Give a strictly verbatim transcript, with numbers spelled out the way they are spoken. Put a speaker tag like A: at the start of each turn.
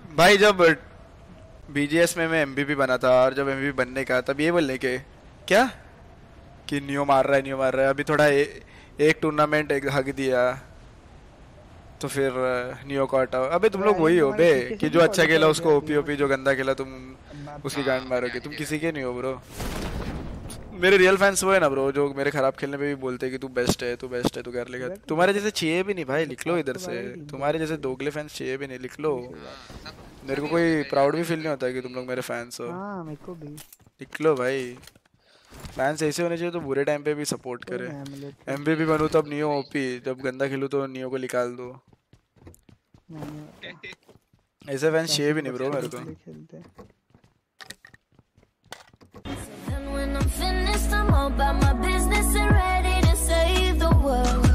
A: भाई जब बीजीएस में मैं एमवीपी बना था और जब एमवीपी बनने का तब ये बोलने के क्या कि नियो मार रहा है नियो मार रहा है, अभी थोड़ा ए, एक टूर्नामेंट एक हक दिया तो फिर नियो को हटाओ। अबे तुम लोग वही हो बे कि जो अच्छा खेला उसको ओपी ओपी, जो गंदा खेला तुम उसकी गांड मारोगे। तुम किसी के नहीं हो ब्रो। मेरे रियल फैंस वो है ना ब्रो, जो मेरे खराब खेलने पे भी बोलते हैं कि तू बेस्ट है तू बेस्ट है तू कर लेगा। तुम्हारे जैसे चाहिए भी नहीं भाई, लिख लो इधर से। तुम्हारे जैसे दोगले फैंस चाहिए भी नहीं, लिख लो। मेरे को कोई प्राउड भी फील नहीं होता कि तुम लोग मेरे फैंस हो।
B: हाँ मेरे को भी।
A: लिख लो भाई, फैंस ऐसे होने चाहिए तो बुरे टाइम पे भी सपोर्ट करे। एमवीपी बनूं तब नियो ओपी, जब गंदा खेलूं तो नियो को निकाल दो। ऐसे फैंस चाहिए भी नहीं ब्रो मेरे को।
C: When I'm finished, I'm all about my business and ready to save the world.